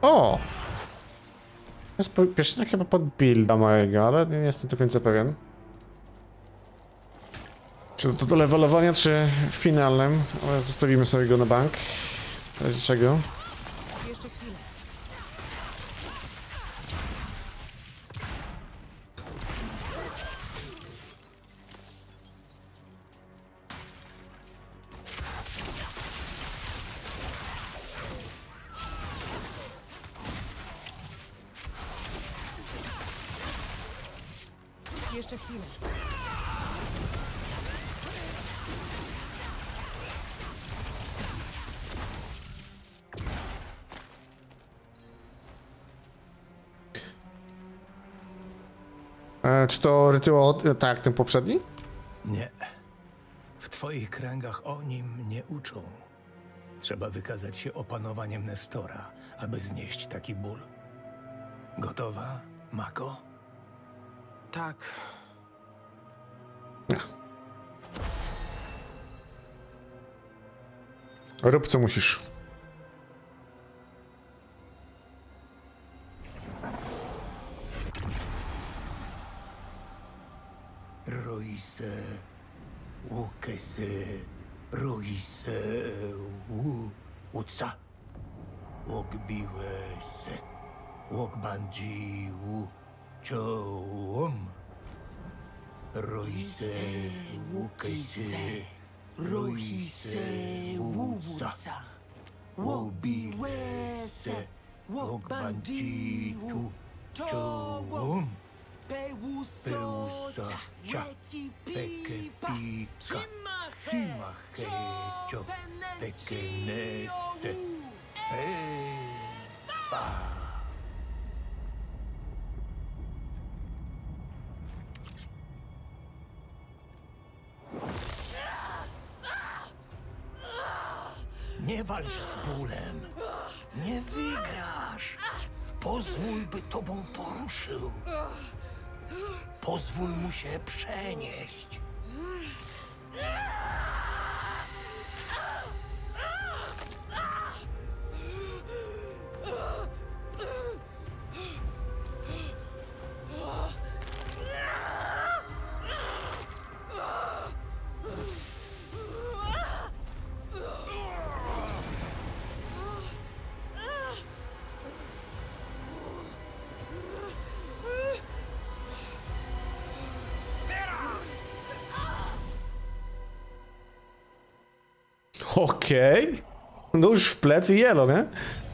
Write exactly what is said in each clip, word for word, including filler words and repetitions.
O! To jest pierścień chyba pod builda mojego, ale nie jestem do końca pewien. Czy to do levelowania, czy w finalnym? Ale zostawimy sobie go na bank. W razie czego? Jeszcze chwilę. Jeszcze chwilę. E, czy to rytuał tak jak ten poprzedni? Nie. W twoich kręgach o nim nie uczą. Trzeba wykazać się opanowaniem Nestora, aby znieść taki ból. Gotowa, Mako? Tak. Rób co musisz. Roise, Wukese, Roise, Wu, Utsa, Wokbiwese, Wokbanji, Wu, Choum. Roise, Wukese, Roise, Wutsa, Wokbiwese, Wokbanji, Wu, Choum. Peusa, cha, peke pika, sima hecho, pekenese, epa. Nie walcz z bólem. Nie wygrasz. Pozwól, by tobą poruszył. Pozwól mu się przenieść. Okej. Okay. Nóż w plecy i jelo, nie?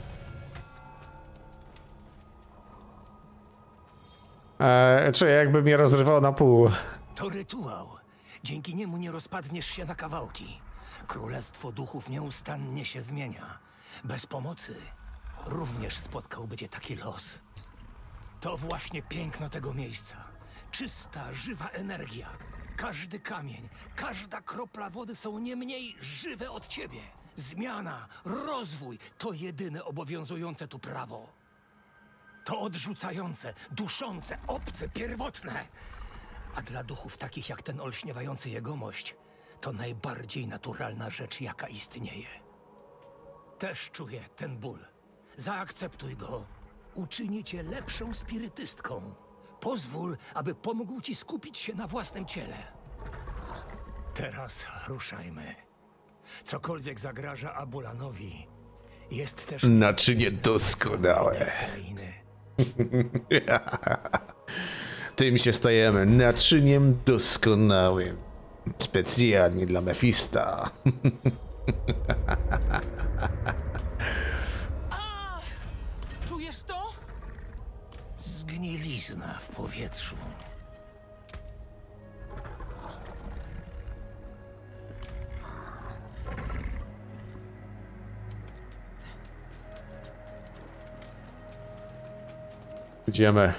Eee, czuję, jakby mnie rozrywało na pół. To rytuał. Dzięki niemu nie rozpadniesz się na kawałki. Królestwo duchów nieustannie się zmienia. Bez pomocy również spotkałby cię taki los. To właśnie piękno tego miejsca. Czysta, żywa energia. Każdy kamień, każda kropla wody są nie mniej żywe od ciebie. Zmiana, rozwój to jedyne obowiązujące tu prawo. To odrzucające, duszące, obce, pierwotne. A dla duchów takich jak ten olśniewający jegomość, to najbardziej naturalna rzecz, jaka istnieje. Też czuję ten ból. Zaakceptuj go. Uczyni cię lepszą spirytystką. Pozwól, aby pomógł ci skupić się na własnym ciele. Teraz ruszajmy. Cokolwiek zagraża Abulanowi, jest też... Naczynie doskonałe. Tym się stajemy naczyniem doskonałym. Specjalnie dla Mefista. A! Czujesz to? Zgnilizna w powietrzu. Idziemy.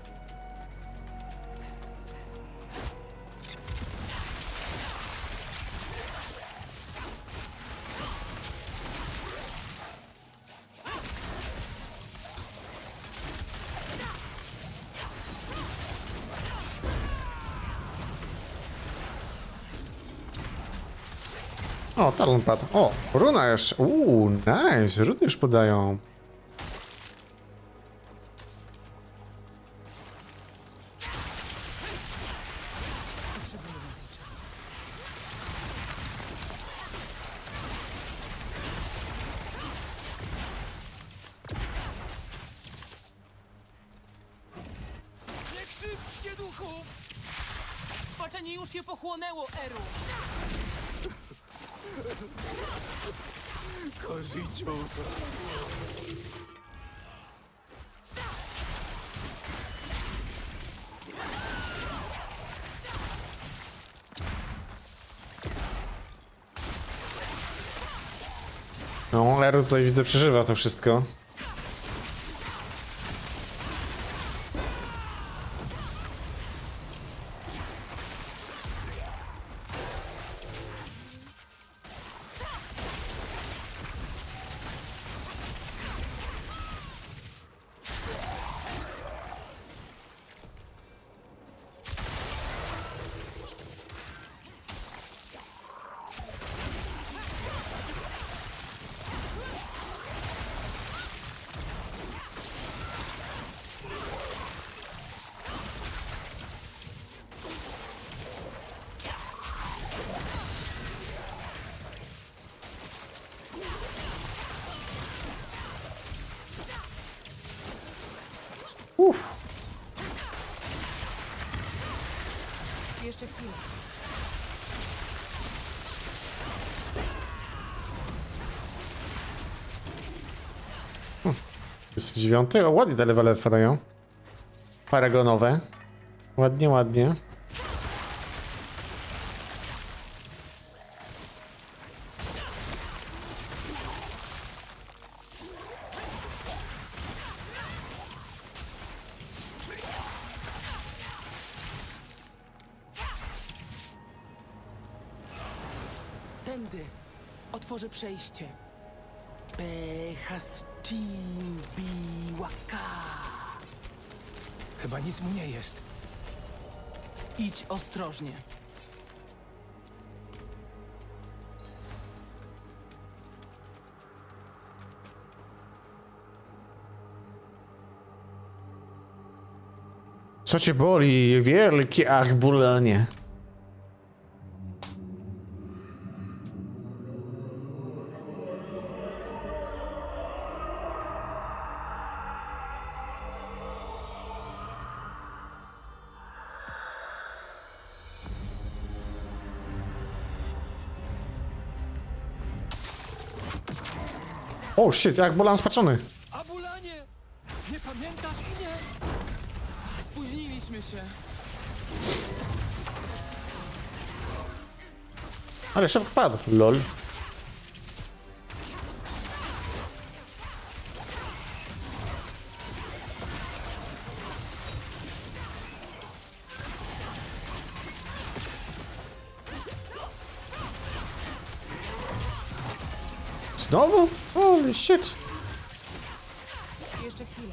O, talon padł. O, runa jeszcze. Uuu, nice. Runy już podają. już je pochłonęło, Eru! Koziciółka. No, Eru tutaj widzę przeżywa to wszystko. Uff. Jeszcze chwilę. Jest dziewiąty? O, ładnie te levele wpadają. Paragonowe. Ładnie, ładnie. Tędy. Otworzę przejście. Behastimbiwaka. Chyba nic mu nie jest. Idź ostrożnie. Co cię boli, wielki Achbulanie? O, shit, Achbulan spaczony. Abulanie! Nie pamiętasz mnie? Spóźniliśmy się. Ale szybko padł, lol. Znowu? Holy shit. Jeszcze chwilę.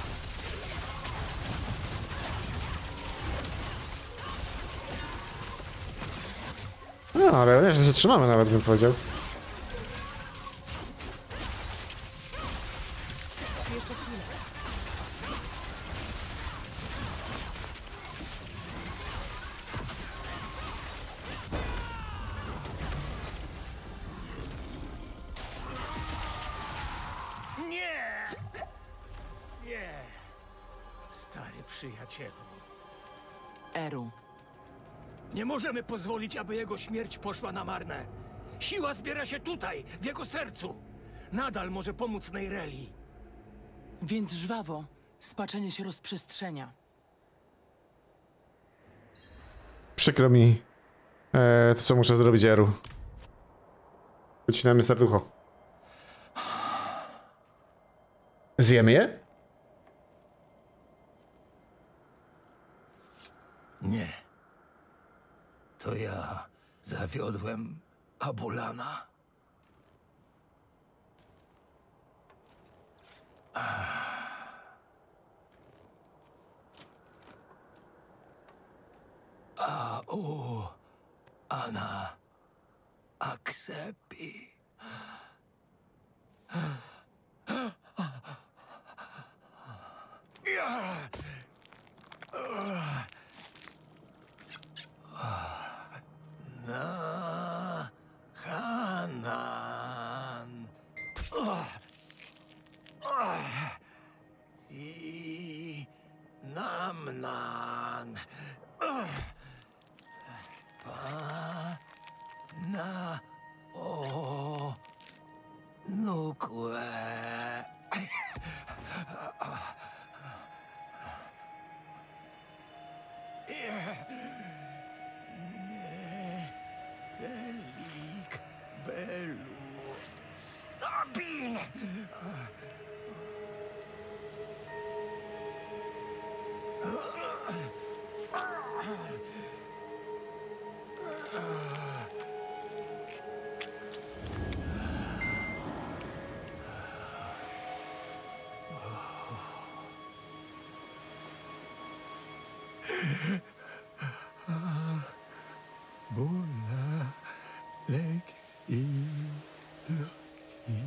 No, ale nie, że się trzymamy nawet, bym powiedział. Jeszcze chwilę. Nie! Nie! Stary przyjacielu. Eru. Nie możemy pozwolić, aby jego śmierć poszła na marne. Siła zbiera się tutaj, w jego sercu. Nadal może pomóc Neyreli. Więc żwawo. Spaczenie się rozprzestrzenia. Przykro mi e, to, co muszę zrobić, Eru. Wycinamy serducho. Zjemy je? Nie. To ja zawiodłem Abulana. A u Ana Aksepi. Na Hanan. I Namnan. Kłe. Felik Belu Sabin! Bula Lexi Lucky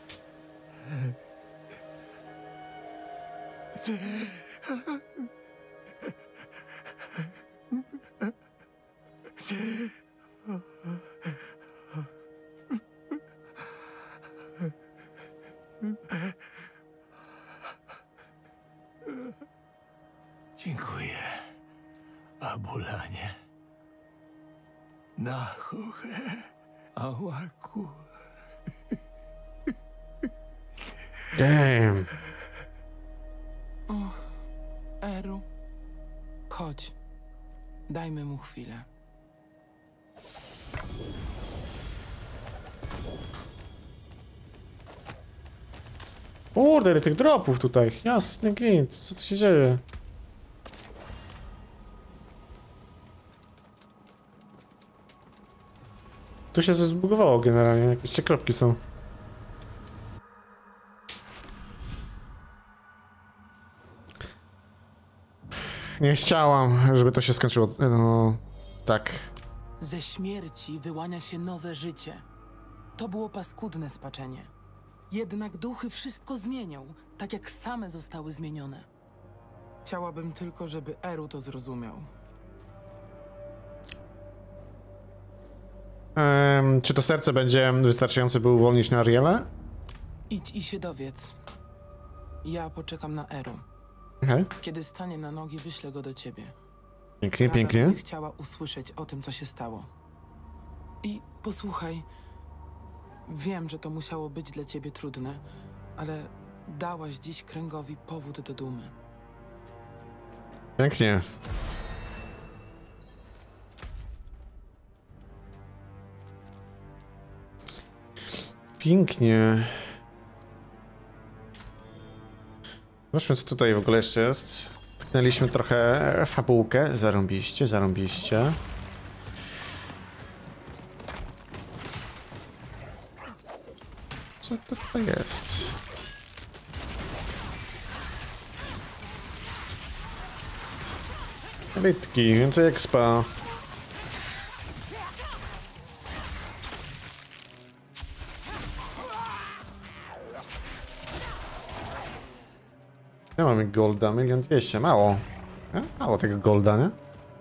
Dziękuję, Abulanie. Nachuche, Ałaku. Damn. Och, Eru. Chodź. Dajmy mu chwilę. Kurde, ile tych dropów tutaj. Jasny gwint. Co tu się dzieje? Tu się coś zbugowało generalnie. Jakieś trzy kropki są. Nie chciałam, żeby to się skończyło. No, tak. Ze śmierci wyłania się nowe życie. To było paskudne spaczenie. Jednak duchy wszystko zmienią, tak jak same zostały zmienione. Chciałabym tylko, żeby Eru to zrozumiał. Ehm, czy to serce będzie wystarczające, by uwolnić na Ariela? Idź i się dowiedz. Ja poczekam na Eru. Okej. Kiedy stanie na nogi, wyślę go do ciebie. Pięknie, Rada pięknie. będzie chciała usłyszeć o tym, co się stało. I posłuchaj, wiem, że to musiało być dla ciebie trudne, ale dałaś dziś kręgowi powód do dumy. Pięknie. Pięknie. Zobaczmy, co tutaj w ogóle jeszcze jest. Tknęliśmy trochę fabułkę. Zarąbiście, zarąbiście. Co to tutaj jest? Litki, więcej expa. Ja mamy golda, milion dwieście, mało. E? Mało tego golda, nie?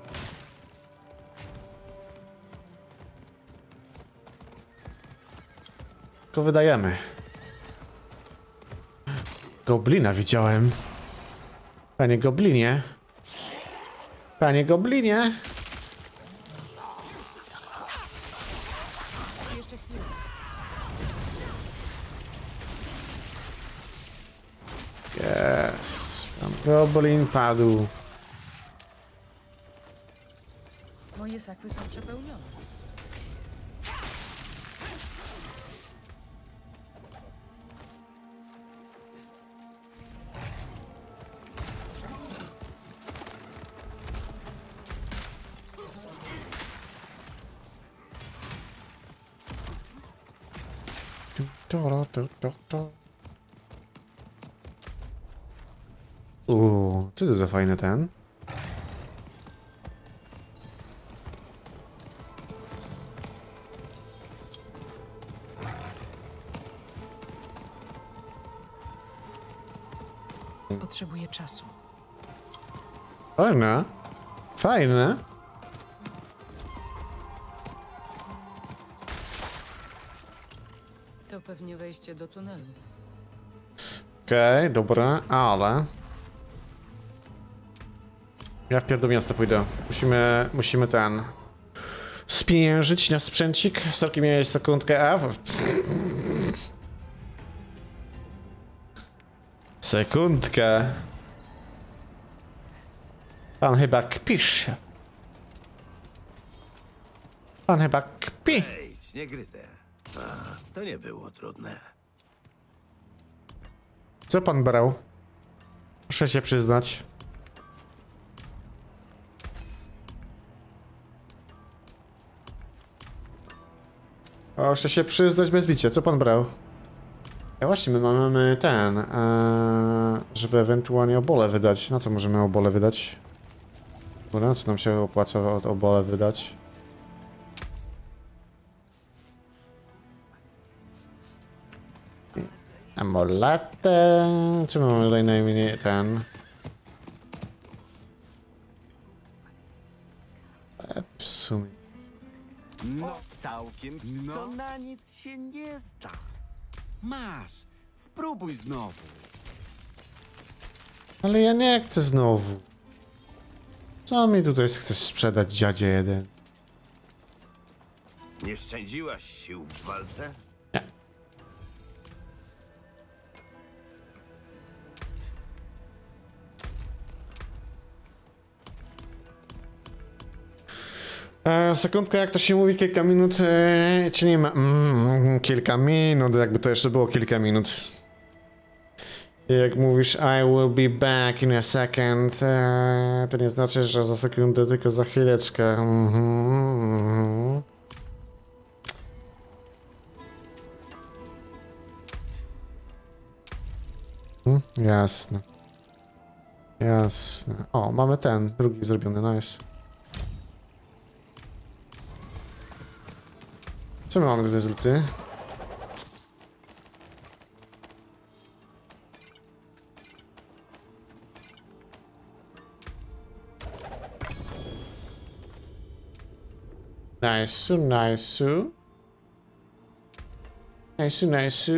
Tylko wydajemy. Goblina widziałem. Panie goblinie. Panie goblinie. Jeszcze chwilę. Yes. Pan goblin padł. Moje sakwy są przepełnione. To, to, to, to. Uuu, co to za fajny ten? Potrzebuję czasu. Fajne. Fajne. To pewnie wejście do tunelu. Okej, okay, dobra, ale... Ja w pierdol miasta pójdę. Musimy, musimy ten... Spieniężyć na sprzęcik. Sorki, miałeś sekundkę F. Sekundkę. Pan chyba kpisz. Pan chyba kpi. Wejdź, nie gryzę. A, to nie było trudne. Co pan brał? Muszę się przyznać. Proszę się przyznać bez bicia. Co pan brał? Ja właśnie, my mamy ten, ee, żeby ewentualnie obole wydać. Na co możemy obole wydać? Na co nam się opłaca od obole wydać? Amuletę. Czy mamy tutaj najmniej ten? E, w sumie. No całkiem to na nic się nie zda. Masz, spróbuj znowu. Ale ja nie chcę znowu. Co mi tutaj chcesz sprzedać, dziadzie jeden? Nie szczędziłaś sił w walce? Nie. E, sekundka, jak to się mówi, kilka minut, e, czy nie ma... Mm, kilka minut, jakby to jeszcze było kilka minut. Jak mówisz I will be back in a second, e, to nie znaczy, że za sekundę, tylko za chwileczkę. Mhm. Mm, jasne. Jasne. O, mamy ten, drugi zrobiony, nice. Co my mamy tutaj z luty? Nice, nice. Nice, nice.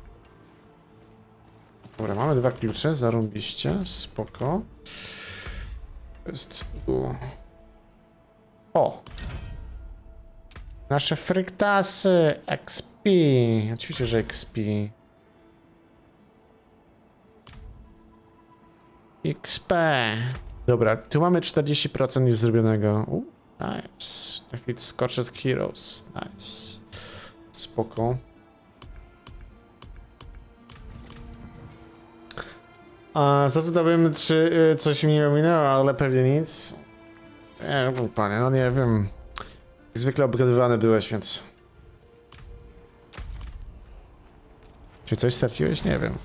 Dobra, mamy dwa klucze, zarąbiście, spoko. To jest tu. O! Nasze fryktasy, X P. Oczywiście, że X P. X P. Dobra, tu mamy czterdzieści procent już zrobionego. U, nice. Defeat Scorched Heroes. Nice. Spoko. A zapytałbym, czy y, coś mi nie ominęło, ale pewnie nic. Nie wiem, panie, no nie wiem. Jak zwykle obgadywany byłeś, więc... Czy coś straciłeś? Nie wiem.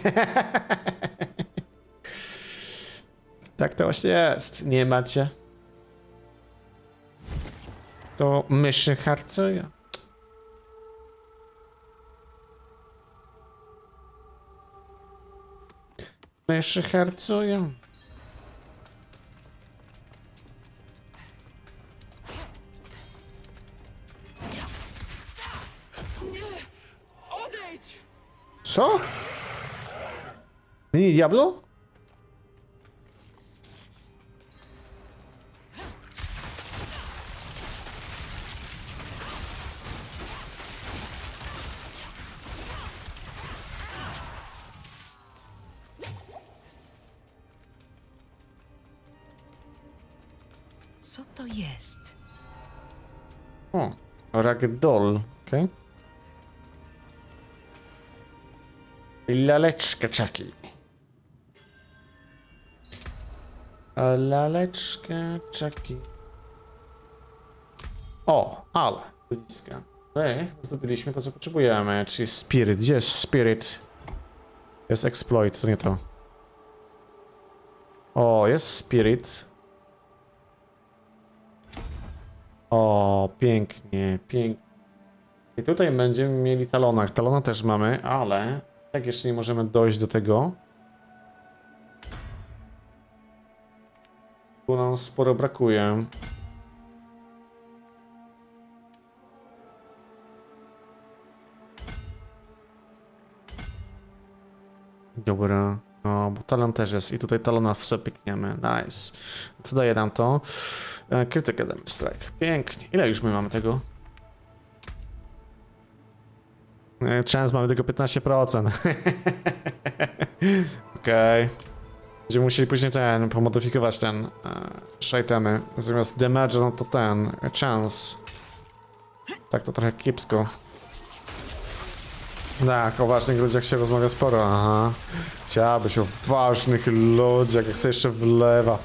Tak to właśnie jest. Nie macie. To myszy harcują. Myszy harcują. Odejdź! Co? Mini Diablo? Co to jest? O, Ragdoll, okej. Okay. Laleczka czaki. Laleczka czaki. O, ale. Ludziska. Ej, zdobyliśmy to, co potrzebujemy. Czyli Spirit. Gdzie jest Spirit? Jest Exploit, to nie to. O, jest Spirit. O, pięknie, pięknie. I tutaj będziemy mieli talona. Talona też mamy, ale tak jeszcze nie możemy dojść do tego. Tu nam sporo brakuje. Dobra, no bo talon też jest i tutaj talona w sobie pykniemy. Nice. Co daje nam to? Krytykę damy strike. Pięknie. Ile już my mamy tego? Chance mamy tylko piętnaście procent. Okej. Okay. Będziemy musieli później ten, pomodyfikować ten e, szajtemy. Zamiast damage, no to ten, chance. Tak to trochę kiepsko. Tak, o ważnych ludziach się rozmawia sporo, aha. Chciałabyś o ważnych ludziach, jak sobie jeszcze wlewa.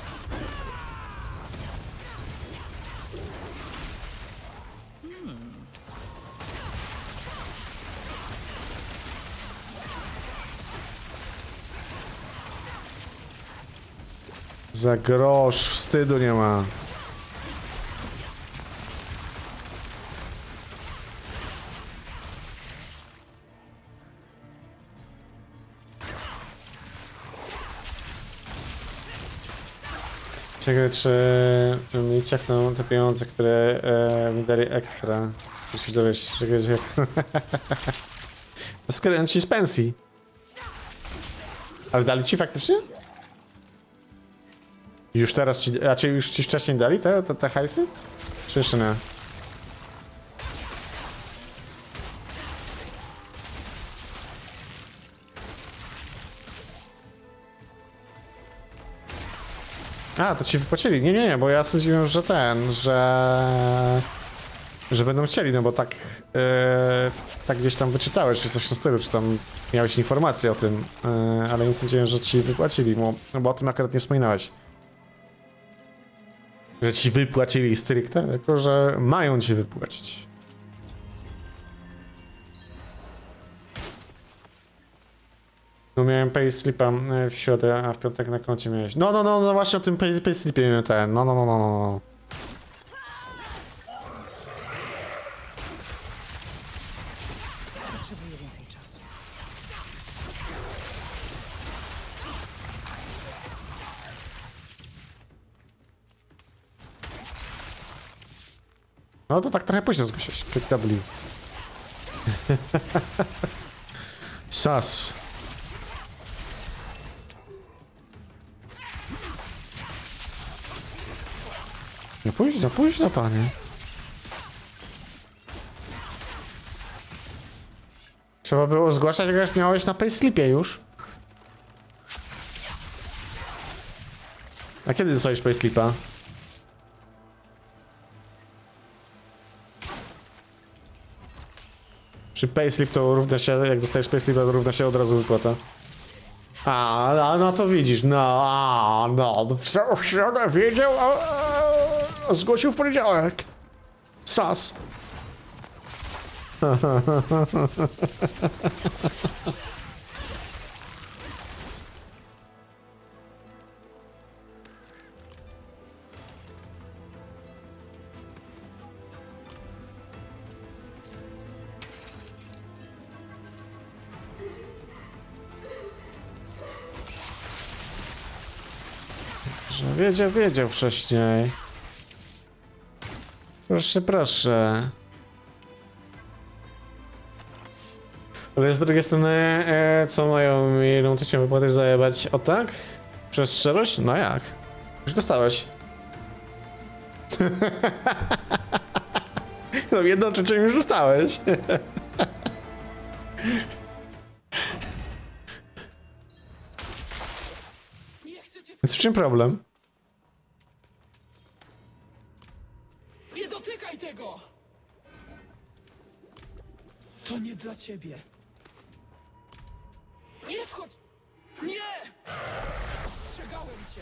Za grosz, wstydu nie ma. Ciekawe, czy mi ciachną te pieniądze, które e, mi dali ekstra. Jeśli dowiesz, czegoś jak to... Skoro ci z pensji. Ale dali ci faktycznie? Już teraz ci, raczej już ci wcześniej dali te, te, te hajsy? Czy jeszcze nie? A, to ci wypłacili. Nie, nie, nie, bo ja sądziłem, że ten, że... Że będą chcieli, no bo tak... Yy, tak gdzieś tam wyczytałeś, czy coś w tym stylu, czy tam miałeś informację o tym, yy, ale nie sądziłem, że ci wypłacili, bo, no bo o tym akurat nie wspominałeś. Że ci wypłacili stricte, tylko że mają ci wypłacić. No miałem payslipa w środę, a w piątek na koncie miałeś. No, no, no, no właśnie o tym pay, payslipie miałem ten. No, no, no, no, no. Potrzebuję więcej czasu. No to tak trochę późno zgłosiłeś. Click W. Sas. No późno, późno, panie. Trzeba było zgłaszać, jak już miałeś na payslipie już. A kiedy dostajesz payslipa? Czy payslip to równa się, jak dostajesz payslipa, to równa się od razu wypłata? A, a no to widzisz, no, a, no, co w środę wiedział, a, a, zgłosił w poniedziałek. Sas. Że wiedział, wiedział wcześniej. Proszę, proszę. Ale z drugiej strony, e, co mają mi nauczyciel wypłaty zajebać? O tak? Przez szczerość? No jak? Już dostałeś. No jedną rzeczą już dostałeś. Więc w czym problem? Nie dotykaj tego! To nie dla ciebie. Nie wchodź! Nie! Ostrzegałem cię!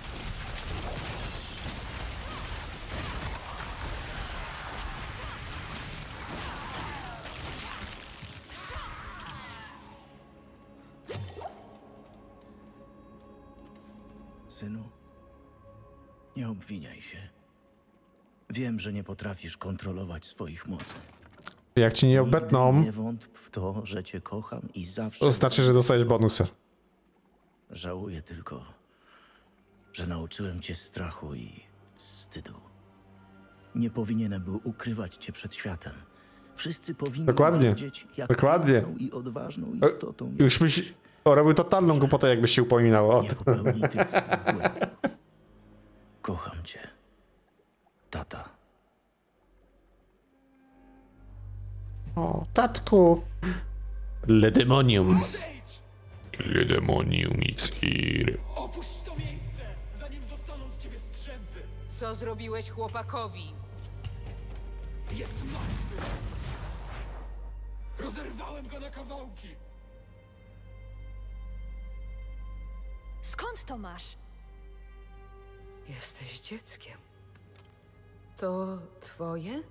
Synu, nie obwiniaj się. Wiem, że nie potrafisz kontrolować swoich mocy. Jak ci nie Nigdy obetną, nie wątp w to, że cię kocham i zawsze... to znaczy, że dostajesz bonusy. Żałuję tylko, że nauczyłem cię strachu i wstydu. Nie powinienem był ukrywać cię przed światem. Wszyscy powinni Dokładnie. wiedzieć, jak Dokładnie. piękną i odważną E, istotą Już byś robił totalną głupotę, jakbyś się upominał o nie to. popełnij tych samych błędów. Kocham cię. Tata. O, tatku. Le demonium. Tyle demonium, nic here. Opuść to miejsce, zanim zostaną z ciebie strzępy. Co zrobiłeś chłopakowi? Jest martwy. Rozerwałem go na kawałki. Skąd to masz? Jesteś dzieckiem. To twoje?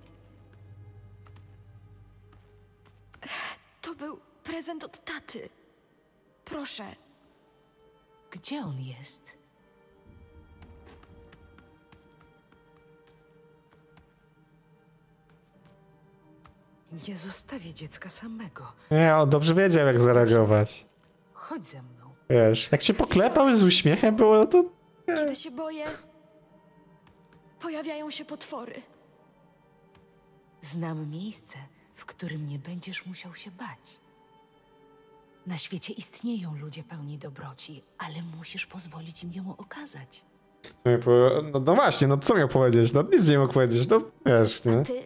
To był prezent od taty. Proszę. Gdzie on jest? Nie zostawię dziecka samego. Nie, on dobrze wiedział, jak zareagować. Chodź ze mną. Wiesz, jak się poklepał z uśmiechem było, no to... Kiedy się boję, pojawiają się potwory. Znam miejsce, w którym nie będziesz musiał się bać. Na świecie istnieją ludzie pełni dobroci, ale musisz pozwolić im ją okazać. No, no właśnie, no co miał powiedzieć? No nic nie mógł powiedzieć, no wiesz, nie? Ty...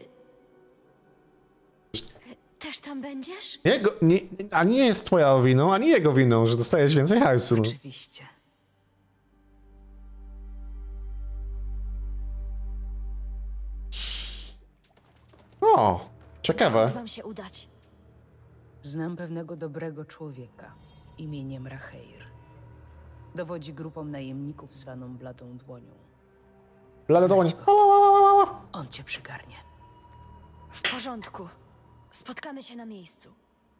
Też tam będziesz? Jego, nie, a nie jest twoja winą, ani jego winą, że dostajesz więcej hajsu. No. Oczywiście. O, ciekawe. Mam się udać. Znam pewnego dobrego człowieka imieniem Racheir. Dowodzi grupą najemników zwaną Bladą Dłonią. Blada dołoń. Znajdź go. On cię przygarnie. W porządku. Spotkamy się na miejscu.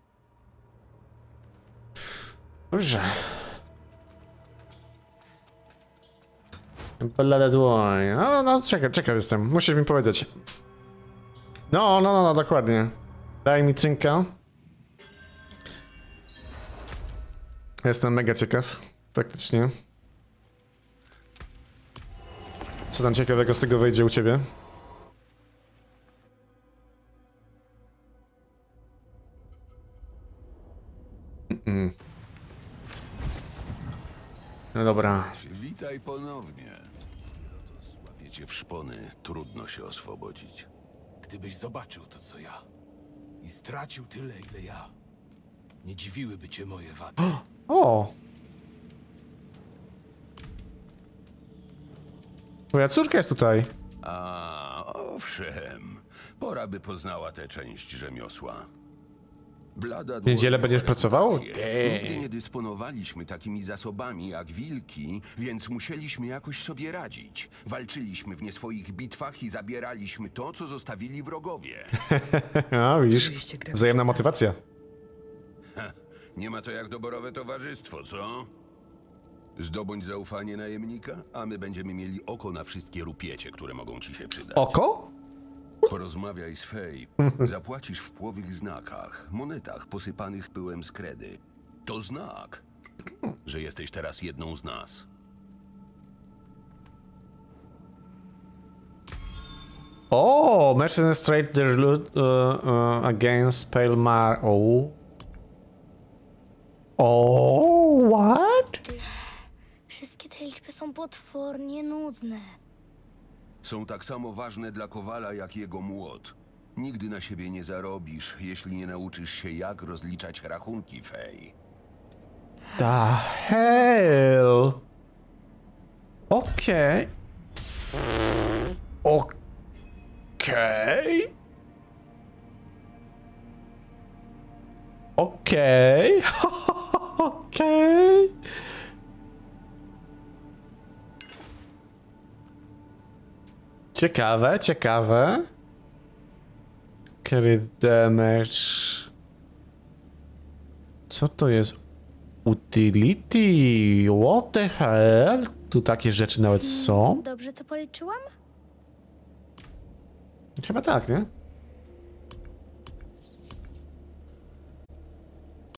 Dobrze. Blada dłoń. No, no, czekaj, czekaj jestem. Musisz mi powiedzieć. No, no, no, no, dokładnie. Daj mi cynka. Jestem mega ciekaw. Faktycznie. Co tam ciekawego z tego wyjdzie u ciebie? Mm-mm. No dobra. Witaj ponownie. Złapiecie w szpony, trudno się oswobodzić. Gdybyś zobaczył to, co ja. I stracił tyle, ile ja. Nie dziwiłyby cię moje wady. O! Twoja córka jest tutaj. A, owszem. Pora by poznała tę część rzemiosła. Blada W niedzielę będziesz pracował? Nigdy nie dysponowaliśmy takimi zasobami jak wilki, więc musieliśmy jakoś sobie radzić. Walczyliśmy w nie swoich bitwach i zabieraliśmy to, co zostawili wrogowie. A, widzisz? Oczywiście gra Wzajemna przez motywacja. Nie ma to jak doborowe towarzystwo, co? Zdobądź zaufanie najemnika, a my będziemy mieli oko na wszystkie rupiecie, które mogą ci się przydać. Oko? Porozmawiaj z Fej. Zapłacisz w płowych znakach, monetach posypanych pyłem z kredy. To znak, że jesteś teraz jedną z nas. O, merchants trade their loot uh, uh, against Pale Mar. O. O, what? Wszystkie te liczby są potwornie nudne. Są tak samo ważne dla Kowala jak jego młot. Nigdy na siebie nie zarobisz, jeśli nie nauczysz się, jak rozliczać rachunki, Fej. The hell? Okej. Okej. Okej. Okej. Ciekawe, ciekawe. Carry damage. Co to jest? Utility. What the hell? Tu takie rzeczy nawet są? Dobrze to policzyłam? Chyba tak, nie?